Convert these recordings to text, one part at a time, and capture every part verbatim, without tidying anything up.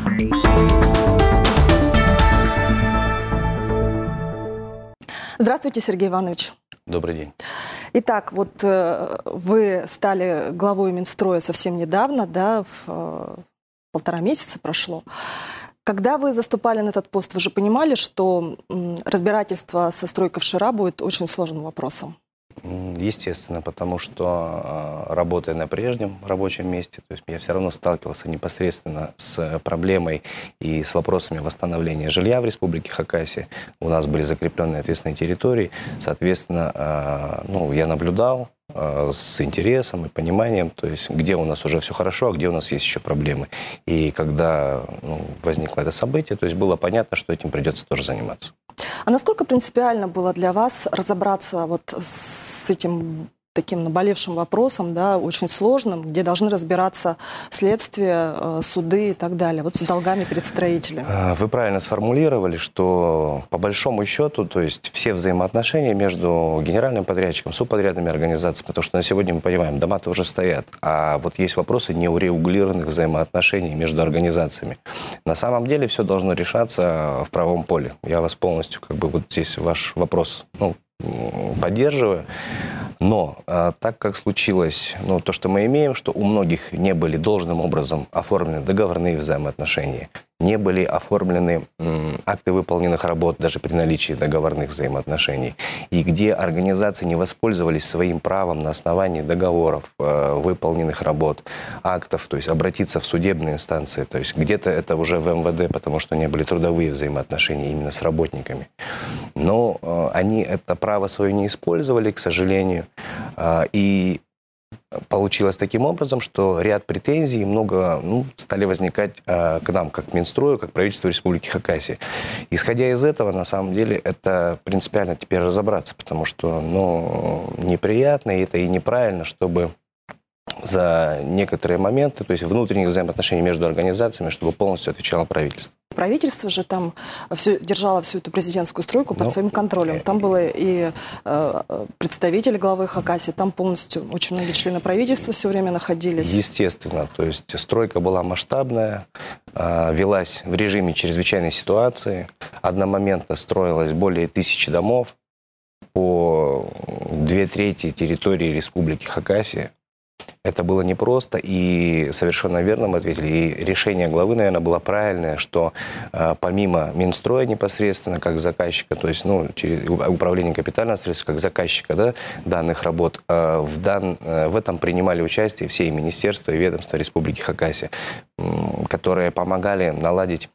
Здравствуйте, Сергей Иванович. Добрый день. Итак, вот э, вы стали главой Минстроя совсем недавно, да, в, э, полтора месяца прошло. Когда вы заступали на этот пост, вы же понимали, что м, разбирательство со стройкой ВШИРА будет очень сложным вопросом? Естественно, потому что, работая на прежнем рабочем месте, то есть я все равно сталкивался непосредственно с проблемой и с вопросами восстановления жилья в Республике Хакасия. У нас были закрепленные ответственные территории, соответственно, ну, я наблюдал с интересом и пониманием, то есть где у нас уже все хорошо, а где у нас есть еще проблемы. И когда ну, возникло это событие, то есть было понятно, что этим придется тоже заниматься. А насколько принципиально было для вас разобраться вот с этим таким наболевшим вопросом, да, очень сложным, где должны разбираться следствие, суды и так далее, вот с долгами перед строителями? Вы правильно сформулировали, что по большому счету, то есть все взаимоотношения между генеральным подрядчиком, субподрядными организациями, потому что на сегодня мы понимаем, дома-то уже стоят, а вот есть вопросы неурегулированных взаимоотношений между организациями. На самом деле все должно решаться в правом поле. Я вас полностью, как бы, вот здесь ваш вопрос, ну, поддерживаю. Но а, так как случилось, ну, то, что мы имеем, что у многих не были должным образом оформлены договорные взаимоотношения, не были оформлены м, акты выполненных работ даже при наличии договорных взаимоотношений, и где организации не воспользовались своим правом на основании договоров, э, выполненных работ, актов, то есть обратиться в судебные инстанции, то есть где-то это уже в эм вэ дэ, потому что не были трудовые взаимоотношения именно с работниками. Но э, они это право свое не использовали, к сожалению, э, и получилось таким образом, что ряд претензий много ну, стали возникать э, к нам, как к Минстрою, как правительству Республики Хакасия. Исходя из этого, на самом деле, это принципиально теперь разобраться, потому что ну, неприятно, и это и неправильно, чтобы за некоторые моменты, то есть внутренних взаимоотношений между организациями, чтобы полностью отвечало правительство. Правительство же там все, держало всю эту президентскую стройку под ну, своим контролем. Там было и э, представители главы Хакасии, там полностью очень многие члены правительства все время находились. Естественно, то есть стройка была масштабная, э, велась в режиме чрезвычайной ситуации. Одномоментно строилось более тысячи домов по две трети территории Республики Хакасия. Это было непросто, и совершенно верно мы ответили. И решение главы, наверное, было правильное, что э, помимо Минстроя непосредственно, как заказчика, то есть ну, через управление капитального средства, как заказчика да, данных работ, э, в, дан, э, в этом принимали участие все и министерства, и ведомства Республики Хакасия, э, которые помогали наладить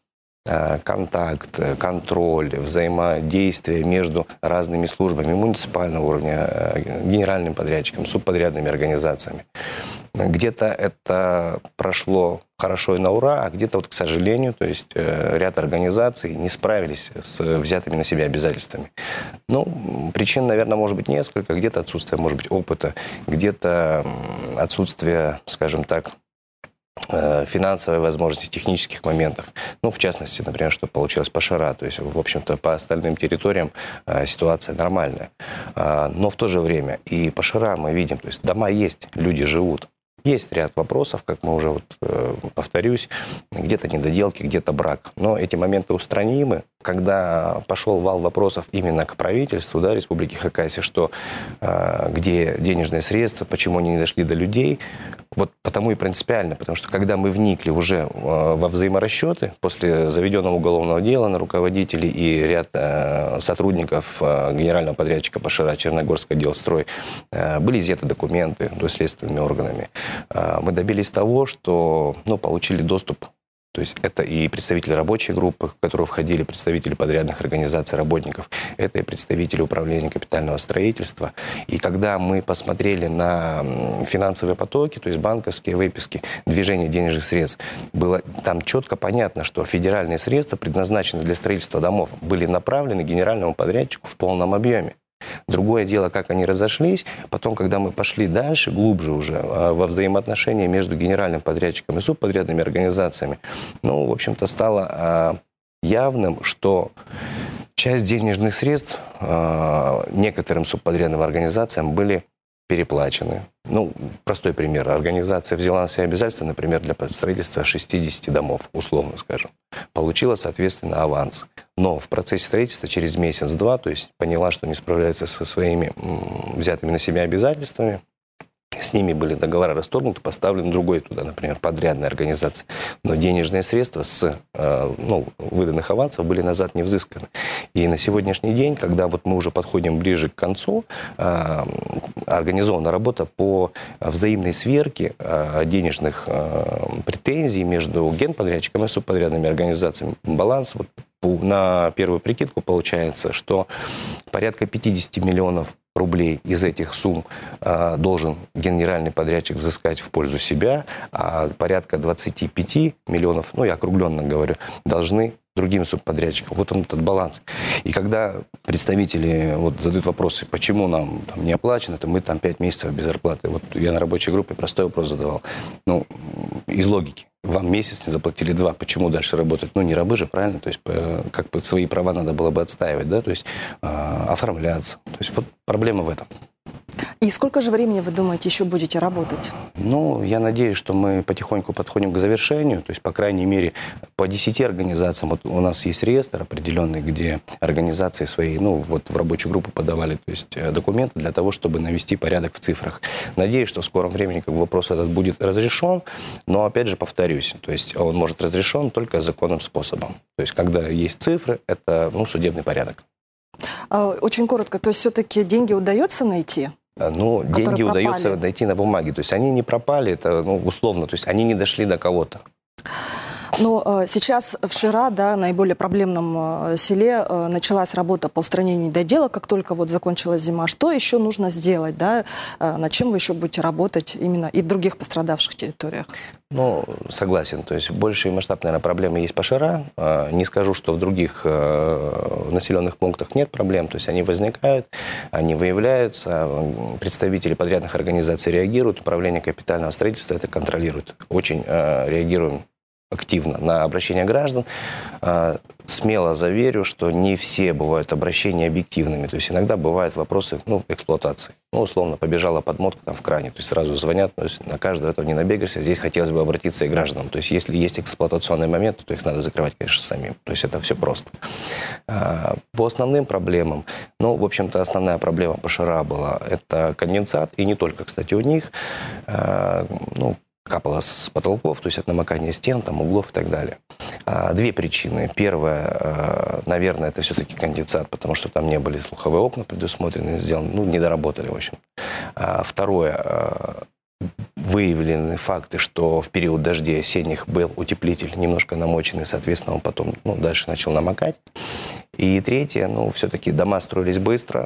контакт, контроль, взаимодействие между разными службами муниципального уровня, генеральным подрядчиком, субподрядными организациями. Где-то это прошло хорошо и на ура, а где-то, вот, к сожалению, то есть ряд организаций не справились с взятыми на себя обязательствами. Ну, причин, наверное, может быть несколько. Где-то отсутствие, может быть, опыта, где-то отсутствие, скажем так, финансовой возможности, технических моментов. Ну, в частности, например, что получилось по ШИРА. То есть, в общем-то, по остальным территориям э, ситуация нормальная. А, но в то же время и по ШИРА мы видим, то есть дома есть, люди живут. Есть ряд вопросов, как мы уже, вот, э, повторюсь, где-то недоделки, где-то брак. Но эти моменты устранимы. Когда пошел вал вопросов именно к правительству да, Республики Хакасия, что э, где денежные средства, почему они не дошли до людей, вот потому и принципиально, потому что когда мы вникли уже э, во взаиморасчеты после заведенного уголовного дела на руководителей и ряд э, сотрудников э, генерального подрядчика по ШИРА Черногорское делстрой, э, были изъяты документы следственными органами. Э, мы добились того, что ну, получили доступ. То есть это и представители рабочей группы, в которую входили представители подрядных организаций работников, это и представители управления капитального строительства. И когда мы посмотрели на финансовые потоки, то есть банковские выписки, движение денежных средств, было там четко понятно, что федеральные средства, предназначенные для строительства домов, были направлены генеральному подрядчику в полном объеме. Другое дело, как они разошлись. Потом, когда мы пошли дальше, глубже уже, во взаимоотношения между генеральным подрядчиком и субподрядными организациями, ну, в общем-то, стало явным, что часть денежных средств некоторым субподрядным организациям были переплачены. Ну, простой пример. Организация взяла на себя обязательства, например, для строительства шестидесяти домов, условно скажем. Получила, соответственно, аванс. Но в процессе строительства через месяц-два, то есть поняла, что не справляется со своими взятыми на себя обязательствами, с ними были договора расторгнуты, поставлен другой туда, например, подрядная организация. Но денежные средства с э, ну, выданных авансов были назад не взысканы. И на сегодняшний день, когда вот мы уже подходим ближе к концу, э, организована работа по взаимной сверке э, денежных э, претензий между генподрядчиком и субподрядными организациями. Баланс вот, на первую прикидку получается, что порядка пятьдесят миллионов рублей из этих сумм э, должен генеральный подрядчик взыскать в пользу себя, а порядка двадцать пять миллионов, ну я округленно говорю, должны другим субподрядчикам. Вот он этот баланс. И когда представители вот, задают вопросы, почему нам там, не оплачено, то мы там пять месяцев без зарплаты. Вот я на рабочей группе простой вопрос задавал. Ну, из логики. Вам месяц не заплатили два, почему дальше работать? Ну, не рабы же, правильно? То есть, как бы свои права надо было бы отстаивать, да? То есть, э, оформляться. То есть, вот проблема в этом. И сколько же времени, вы думаете, еще будете работать? Ну, я надеюсь, что мы потихоньку подходим к завершению. То есть, по крайней мере, по десяти организациям. Вот у нас есть реестр определенный, где организации свои, ну, вот в рабочую группу подавали, то есть, документы для того, чтобы навести порядок в цифрах. Надеюсь, что в скором времени как бы, вопрос этот будет разрешен. Но, опять же, повторюсь, то есть, он может разрешен только законным способом. То есть, когда есть цифры, это, ну, судебный порядок. Очень коротко, то есть, все-таки деньги удается найти? Ну, деньги пропали. Удается найти на бумаге. То есть они не пропали, это ну, условно, то есть они не дошли до кого-то. Но э, сейчас в Шира, да, наиболее проблемном э, селе, э, началась работа по устранению недоделок, как только вот закончилась зима. Что еще нужно сделать, да? Э, над чем вы еще будете работать именно и в других пострадавших территориях? Ну, согласен. То есть больше и масштаб, наверное, проблемы есть по Шира. Э, не скажу, что в других э, населенных пунктах нет проблем. То есть они возникают, они выявляются. Представители подрядных организаций реагируют. Управление капитального строительства это контролирует. Очень э, реагируем активно на обращения граждан. Смело заверю, что не все бывают обращения объективными. То есть иногда бывают вопросы ну, эксплуатации. Ну, условно, побежала подмотка там в кране. То есть сразу звонят, то есть на каждого этого не набегаешься. Здесь хотелось бы обратиться и к гражданам. То есть если есть эксплуатационные моменты, то их надо закрывать, конечно, самим. То есть это все просто. По основным проблемам, ну, в общем-то, основная проблема по Шира была, это конденсат. И не только, кстати, у них. Ну, капало с потолков, то есть от намокания стен, там, углов и так далее. Две причины. Первая, наверное, это все-таки конденсат, потому что там не были слуховые окна предусмотрены, сделаны, ну, не доработали, в общем. Второе, выявлены факты, что в период дождей осенних был утеплитель немножко намоченный, соответственно, он потом ну, дальше начал намокать. И третье, ну, все-таки дома строились быстро,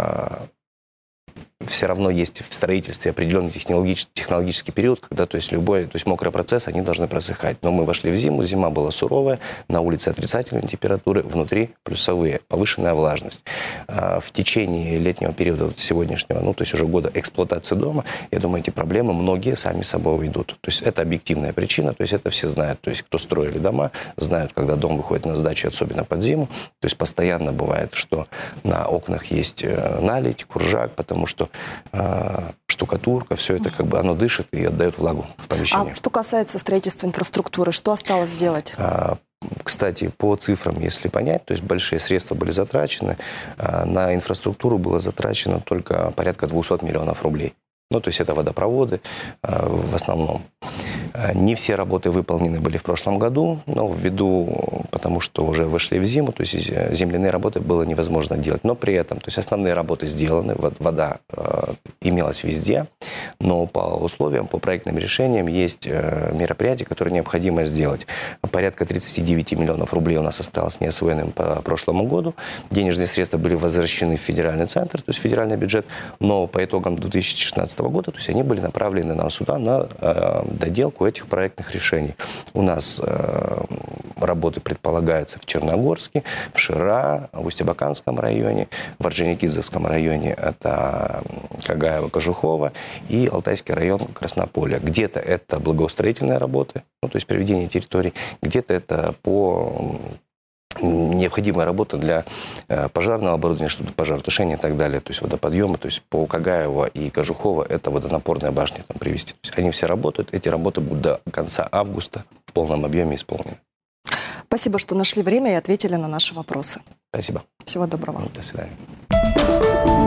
все равно есть в строительстве определенный технологический, технологический период, когда то есть, любой, то есть мокрый процесс, они должны просыхать. Но мы вошли в зиму, зима была суровая, на улице отрицательные температуры, внутри плюсовые, повышенная влажность. В течение летнего периода вот сегодняшнего, ну то есть уже года эксплуатации дома, я думаю, эти проблемы многие сами собой уйдут. То есть это объективная причина, то есть это все знают. То есть кто строили дома, знают, когда дом выходит на сдачу, особенно под зиму. То есть постоянно бывает, что на окнах есть наледь, куржак, потому что штукатурка, все это как бы оно дышит и отдает влагу в помещение. А что касается строительства инфраструктуры, что осталось сделать? Кстати, по цифрам, если понять, то есть большие средства были затрачены, на инфраструктуру было затрачено только порядка двухсот миллионов рублей. Ну, то есть это водопроводы в основном. Не все работы выполнены были в прошлом году, но ввиду, потому что уже вышли в зиму, то есть земляные работы было невозможно делать. Но при этом, то есть основные работы сделаны, вода э, имелась везде, но по условиям, по проектным решениям есть э, мероприятия, которые необходимо сделать. Порядка тридцати девяти миллионов рублей у нас осталось неосвоенным по прошлому году. Денежные средства были возвращены в федеральный центр, то есть федеральный бюджет, но по итогам две тысячи шестнадцатого года, то есть они были направлены нам сюда на э, доделку этих проектных решений. У нас э, работы предполагаются в Черногорске, в Шира, в Усть-Абаканском районе, в Орджоникидзевском районе это Кагаево, Кожухово и Алтайский район Краснополя. Где-то это благоустроительные работы, ну, то есть приведение территорий, где-то это по необходимая работа для э, пожарного оборудования, чтобы пожаротушения и так далее, то есть водоподъема, то есть по Кагаева и Кожухова это водонапорные башни там привести. То есть они все работают, эти работы будут до конца августа в полном объеме исполнены. Спасибо, что нашли время и ответили на наши вопросы. Спасибо. Всего доброго. До свидания.